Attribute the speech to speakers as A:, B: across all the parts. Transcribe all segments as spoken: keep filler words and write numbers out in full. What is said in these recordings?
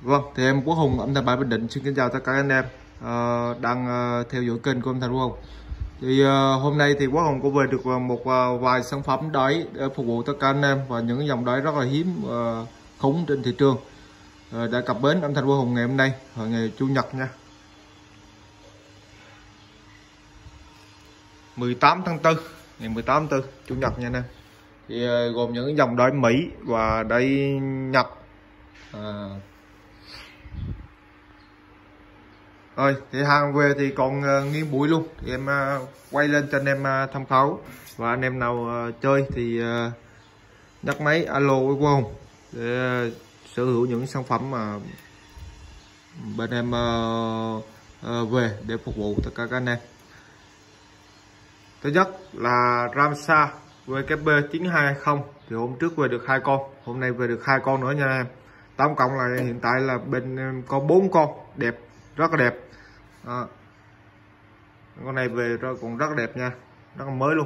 A: Vâng, thì em Quốc Hùng âm thanh Bãi Bình Định xin kính chào tất cả anh em uh, đang uh, theo dõi kênh của âm thanh Quốc Hùng. Thì uh, hôm nay thì Quốc Hùng có về được một uh, vài sản phẩm đáy để phục vụ tất cả anh em và những dòng đáy rất là hiếm uh, khủng trên thị trường uh, đã cập bến âm thanh Quốc Hùng ngày hôm nay, vào ngày Chủ nhật nha, mười tám tháng tư, ngày mười tám tháng tư Chủ nhật nha anh em. Thì uh, gồm những dòng đáy Mỹ và đáy Nhật. Uh, Rồi thì hàng về thì còn uh, nguyên bụi luôn, thì em uh, quay lên cho anh em uh, tham khảo, và anh em nào uh, chơi thì uh, nhấc máy alo với Quốc Hùng để uh, sở hữu những sản phẩm mà bên em uh, uh, về để phục vụ tất cả các anh em. Thứ nhất là Ramsa vê kép bê chín hai hai không, thì hôm trước về được hai con, hôm nay về được hai con nữa nha em. Tổng cộng là hiện tại là bên em có bốn con đẹp, rất là đẹp. Đó. Con này về rồi cũng rất là đẹp nha, rất là mới luôn.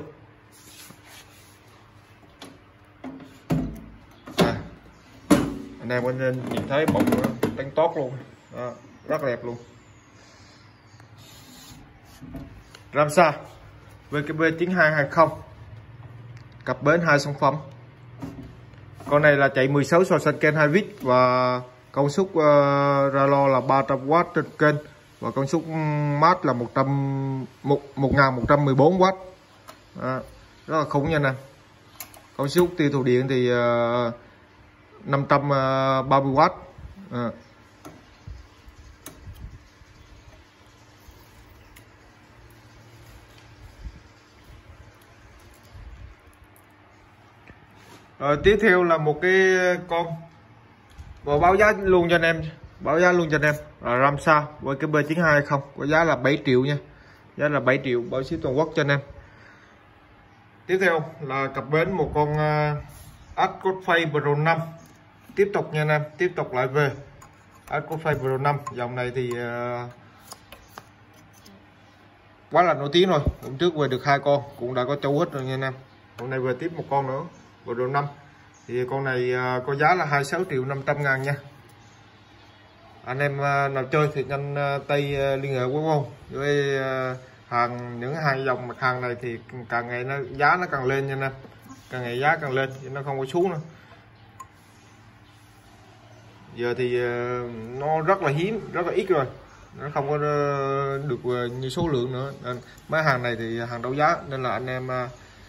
A: À, anh em có nên nhìn thấy bọng đánh tốt luôn. Đó, rất là đẹp luôn. Ramsa vê kép bê chín hai hai không cập bến hai sản phẩm. Con này là chạy mười sáu so sánh kênh hai vít và công suất uh, ra lo là ba trăm oát trên kênh, và công suất mát là một trăm một nghìn một trăm mười bốn oát. À, rất là khủng nha nè. Công suất tiêu thụ điện thì uh, năm trăm ba mươi oát. À. Rồi tiếp theo là một cái con và báo giá luôn cho anh em, báo giá luôn cho anh em là Ramsa vê kép bê chín hai hai không, có giá là bảy triệu nha, giá là bảy triệu, bảo ship toàn quốc cho anh em. Tiếp theo là cập bến một con uh, Ascode Pro năm, tiếp tục nha anh em, tiếp tục lại về Ascode Pro năm. Dòng này thì uh, quá là nổi tiếng rồi, hôm trước về được hai con cũng đã có châu hết rồi nha anh em. Hôm nay về tiếp một con nữa Pro năm, thì con này uh, có giá là hai mươi sáu triệu năm trăm ngàn nha. Anh em uh, nào chơi thì nhanh uh, tay uh, liên hệ với không với uh, hàng, những hàng dòng mặt hàng này thì càng ngày nó giá nó càng lên nha nè, càng ngày giá càng lên chứ nó không có xuống nữa. Giờ thì uh, nó rất là hiếm, rất là ít rồi, nó không có uh, được uh, như số lượng nữa, nên mấy hàng này thì hàng đấu giá, nên là anh em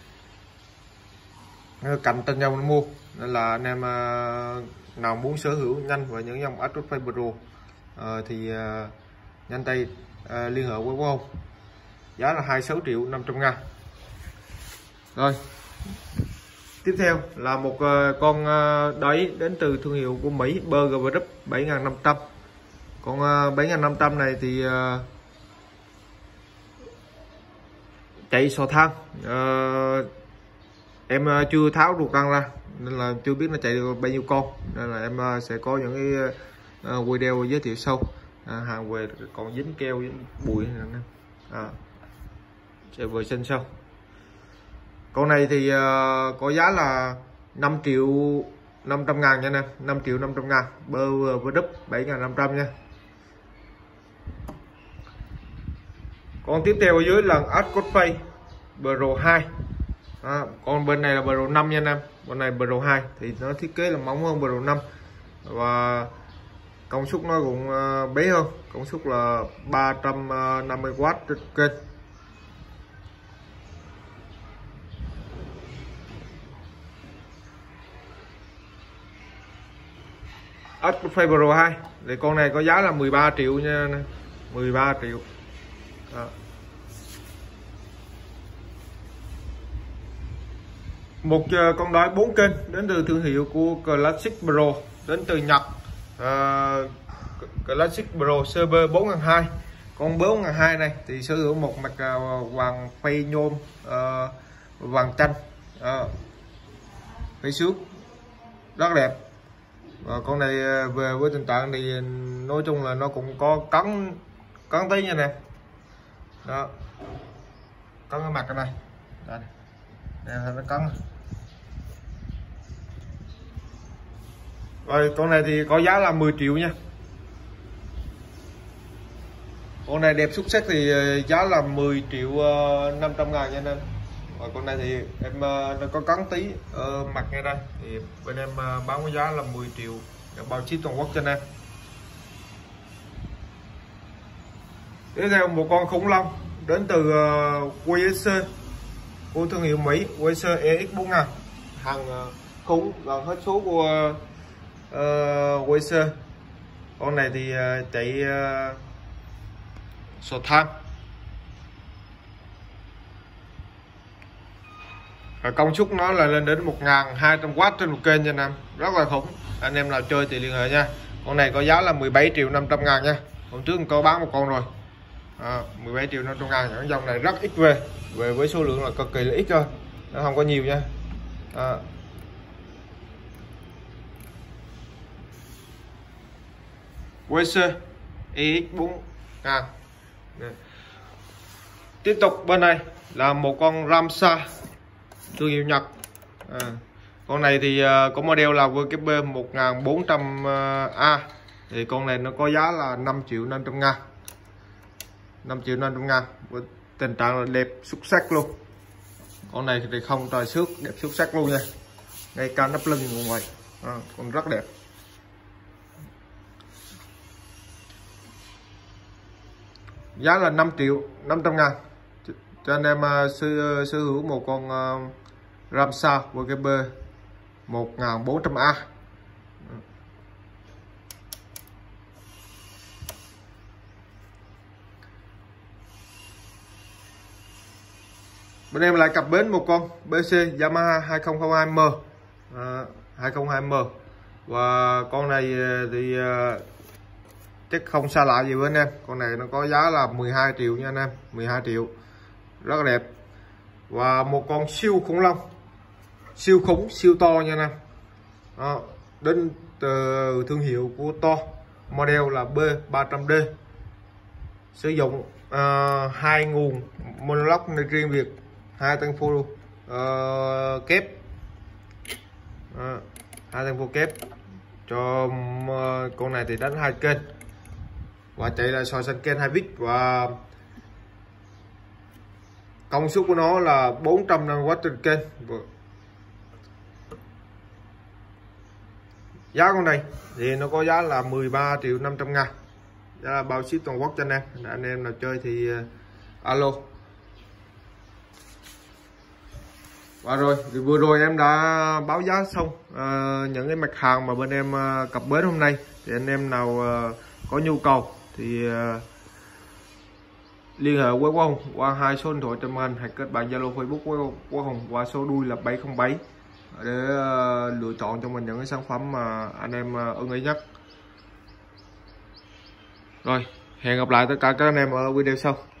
A: uh, cạnh tranh nhau mua, nên là anh em uh, nào muốn sở hữu nhanh và những dòng Ascode Pro uh, thì uh, nhanh tay uh, liên hệ với Quốc Hùng, giá là hai mươi sáu triệu năm trăm ngàn. Rồi tiếp theo là một uh, con uh, đáy đến từ thương hiệu của Mỹ, Burger Group bảy nghìn năm trăm. Con uh, bảy nghìn năm trăm này thì uh, chạy sò than, uh, em uh, chưa tháo ruột răng ra nên là chưa biết nó chạy được bao nhiêu con, nên là em uh, sẽ có những cái uh, video giới thiệu sâu. À, hàng về còn dính keo, dính bụi này, à, sẽ vệ sinh sau. Con này thì uh, có giá là năm triệu năm trăm ngàn nha nè, năm triệu năm trăm ngàn, bơ với đúp bảy nghìn năm trăm nha. Con tiếp theo ở dưới là Ascode Pro hai. À, con bên này là Pro năm nha anh em, con này Pro hai thì nó thiết kế là mỏng hơn Pro năm và công suất nó cũng uh, bé hơn, công suất là ba trăm năm mươi oát trên kênh. Ascode Pro hai thì con này có giá là mười ba triệu nha, mười ba triệu. Đó. Một uh, con đáy bốn kênh đến từ thương hiệu của Classic Pro, đến từ Nhật, uh, Classic Pro xê bê bốn nghìn hai trăm. Con bốn nghìn hai trăm này thì sở hữu một mặt uh, vàng phay nhôm, uh, vàng chanh, uh, phay xước rất đẹp. Và con này về với tình trạng thì nói chung là nó cũng có cắn cắn tí nha nè. Đó, cắn cái mặt cái này, đây, đây nó cắn. Rồi con này thì có giá là mười triệu nha, Con này đẹp xuất sắc thì giá là mười triệu năm trăm ngàn nha anh em. Và con này thì em nó có cắn tí ở mặt ngay đây thì bên em bán với giá là mười triệu bao ship toàn quốc cho anh em. Tiếp theo một con khủng long đến từ uh, quy ét xê của thương hiệu Mỹ, quy ét xê e ích bốn nghìn, hàng uh, khủng gần hết số của uh, quy ét xê. Con này thì uh, chạy uh, sọt than, và công suất nó là lên đến một nghìn hai trăm oát trên một kênh nha anh em, rất là khủng. Anh em nào chơi thì liên hệ nha. Con này có giá là mười bảy triệu năm trăm ngàn nha. Hôm trước có bán một con rồi, à, mười bảy triệu năm trăm ngàn. Những dòng này rất ít về về với số lượng là cực kỳ là ít thôi, nó không có nhiều nha. à. quy ét xê e ích bốn nghìn. Tiếp tục bên này là một con Ramsa thương hiệu Nhật. à. Con này thì uh, có model là vê kép bê một nghìn bốn trăm A. Thì con này nó có giá là năm triệu năm trăm ngàn, năm triệu năm trăm ngàn, với tình trạng là đẹp xuất sắc luôn. Con này thì không tròi xước, đẹp xuất sắc luôn nha, ngay cả nắp lưng cũng vậy. à, Con rất đẹp. Giá là năm triệu năm trăm ngàn cho anh em uh, sở, sở hữu một con uh, Ramsa vê kép bê một nghìn bốn trăm A. Bên em lại cập bến một con bê xê Yamaha hai không không hai M, à, hai không hai M. Và con này thì uh, chắc không xa lạ gì với anh em. Con này nó có giá là mười hai triệu nha anh em, mười hai triệu, rất là đẹp. Và một con siêu khủng long, siêu khủng siêu to nha anh em. Đó, đến từ thương hiệu của to, model là B ba trăm D, sử dụng uh, hai nguồn monolog riêng biệt, hai tăng phô uh, kép, uh, hai tăng phô kép cho uh, con này thì đánh hai kênh và chạy là soi xanh kênh hai vít, và công suất của nó là bốn trăm năm mươi oát trên kênh. Giá con này thì nó có giá là mười ba triệu năm trăm ngàn, giá là bao ship toàn quốc cho anh em. Anh em nào chơi thì uh, alo. Và rồi thì vừa rồi em đã báo giá xong uh, những cái mặt hàng mà bên em uh, cập bến hôm nay. Thì anh em nào uh, có nhu cầu thì uh, liên hệ với Quốc Hùng qua hai số điện thoại trên màn, hoặc kết bạn Zalo Facebook với Quốc Hùng qua số đuôi là bảy không bảy để uh, lựa chọn cho mình những cái sản phẩm mà anh em uh, ưng ý nhất. Rồi, hẹn gặp lại tất cả các anh em ở video sau.